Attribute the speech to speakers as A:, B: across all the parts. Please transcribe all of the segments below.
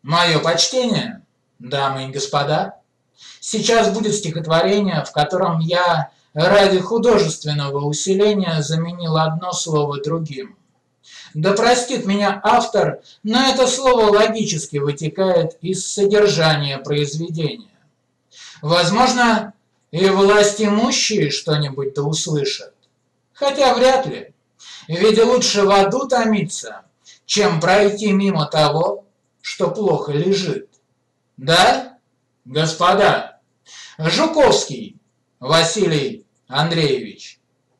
A: Мое почтение, дамы и господа. Сейчас будет стихотворение, в котором я ради художественного усиления заменил одно слово другим. Да простит меня автор, но это слово логически вытекает из содержания произведения. Возможно, и властимущие что-нибудь да услышат. Хотя вряд ли, ведь лучше в аду томиться, чем пройти мимо того, что плохо лежит. Да, господа? Жуковский Василий Андреевич.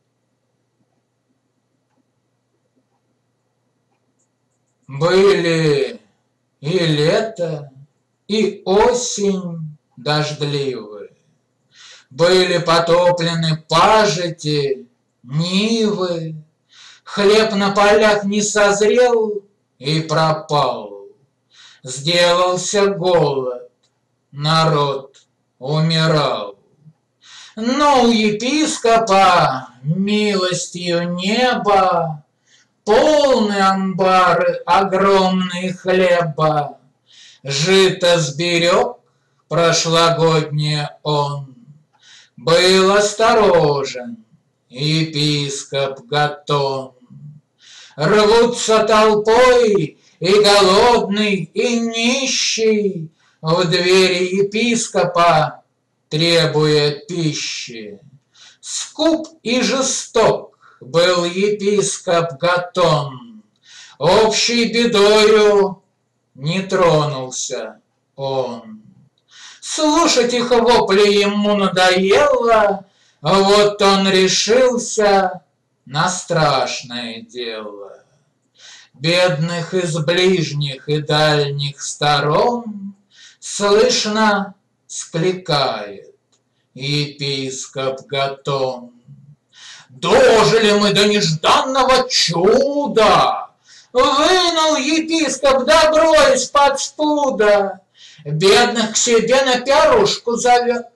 A: Были и лето, и осень дождливые, были потоплены пажити, нивы, хлеб на полях не созрел и пропал. Сделался голод, народ умирал. Но у епископа милостью неба полны амбары огромные хлеба. Жито сберег прошлогоднее он. Был осторожен епископ Гатон. Рвутся толпой и голодный, и нищий в двери епископа, требуя пищи. Скуп и жесток был епископ Гатон, общей бедою не тронулся он. Слушать их вопли ему надоело, вот он решился на страшное дело. Бедных из ближних и дальних сторон слышно скликает епископ Гатон. Дожили мы до нежданного чуда, вынул епископ добро из-под спуда, бедных к себе на пирушку зовет.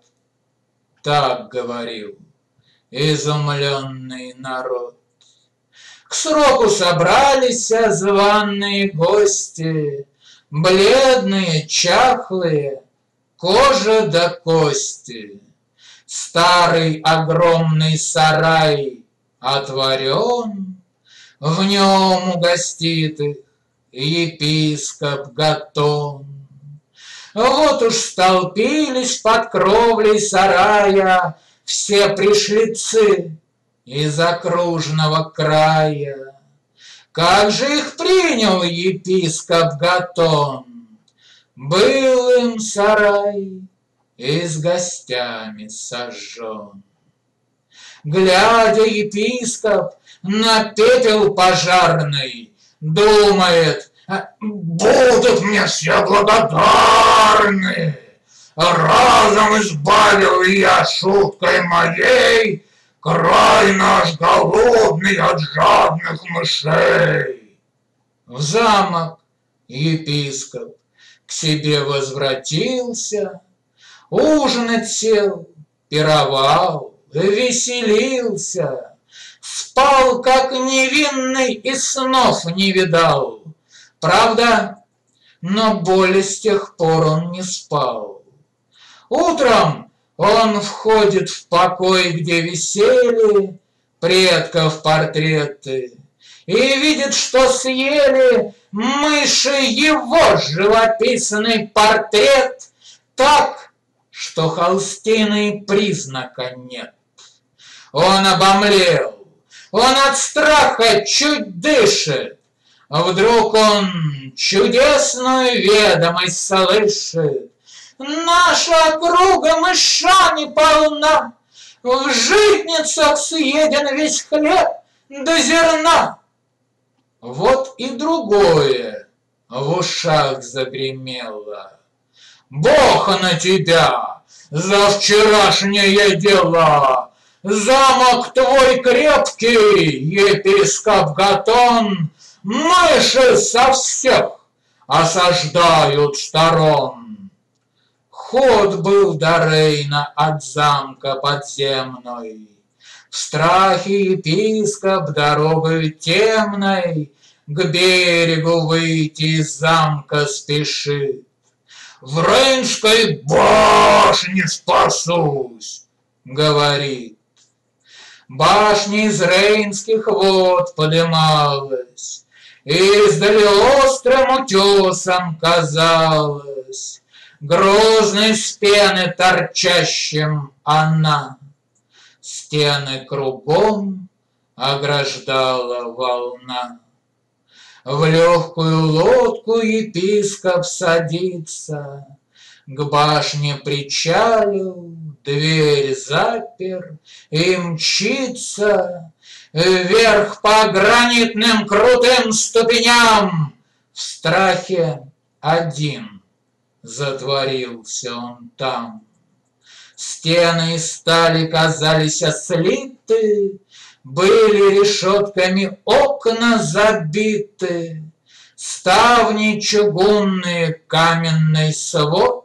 A: Так говорил изумленный народ. К сроку собрались званые гости, бледные, чахлые, кожа до кости. Старый огромный сарай отворен, в нем угостит их епископ Гатон. Вот уж столпились под кровлей сарая все пришлицы из окружного края. Как же их принял епископ Гатон! Был им сарай и с гостями сожжен. Глядя епископ на пепел пожарный, думает: будут мне все благодарны. Разом избавил я шуткой моей край наш голодный от жадных мышей. В замок епископ к себе возвратился, ужинать сел, пировал, веселился, спал, как невинный, и снов не видал. Правда, но более с тех пор он не спал. Утром он входит в покой, где висели предков портреты, и видит, что съели мыши его живописный портрет так, что холстины признака нет. Он обомлел, он от страха чуть дышит, вдруг он чудесную ведомость слышит. Наша округа мышами полна, в житницах съеден весь хлеб до зерна. Вот и другое в ушах загремело. Бог на тебя за вчерашнее дело! Замок твой крепкий, епископ Гатон, мыши со всех осаждают сторон. Ход был до Рейна от замка подземной. В страхе епископ дорогой темной к берегу выйти из замка спешит. В Рейнской башне спасусь, говорит. Башня из Рейнских вод подымалась, издали острым утесом казалась, грозной с пены торчащим она. Стены кругом ограждала волна. В легкую лодку епископ садится, к башне причалил, дверь запер и мчится вверх по гранитным крутым ступеням. В страхе один затворился он там. Стены из стали казались ослиты, были решетками окна забиты, ставни чугунные, каменный свод,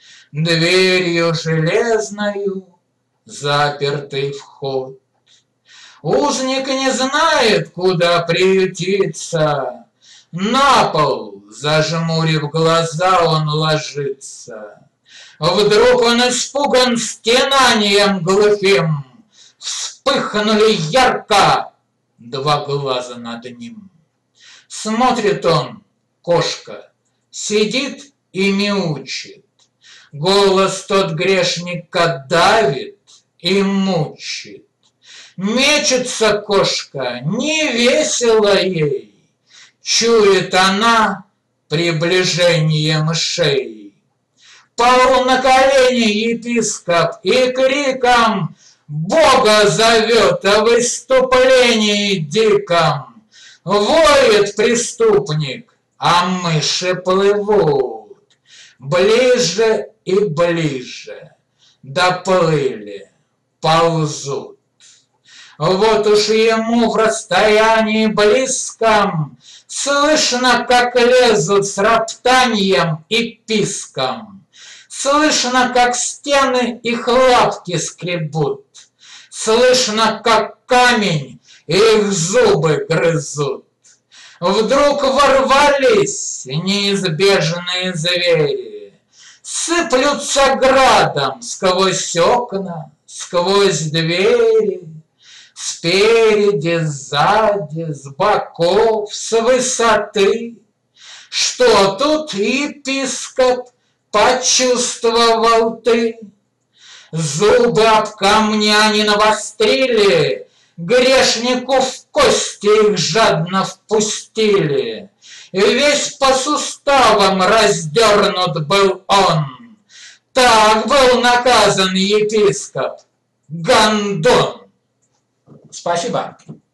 A: дверью железною запертый вход. Узник не знает, куда приютиться, на пол, зажмурив глаза, он ложится. Вдруг он испуган стенанием глухим, вспыхнули ярко два глаза над ним. Смотрит он, кошка, сидит и мяучит. Голос тот грешника давит и мучит. Мечется кошка, не весело ей, чует она приближение мышей. Пал на колени епископ и криком Бога зовет о выступлении диком. Воет преступник, а мыши плывут. Ближе и ближе доплыли, ползут. Вот уж ему в расстоянии близком слышно, как лезут с роптаньем и писком. Слышно, как стены их лапки скребут. Слышно, как камень их зубы грызут. Вдруг ворвались неизбежные звери. Сыплются градом сквозь окна, сквозь двери. Спереди, сзади, с боков, с высоты. Что тут, епископ, почувствовал ты? Зубы об камня не навострили, грешнику в кости их жадно впустили. И весь по суставам раздернут был он. Так был наказан епископ Гондон. Спасибо.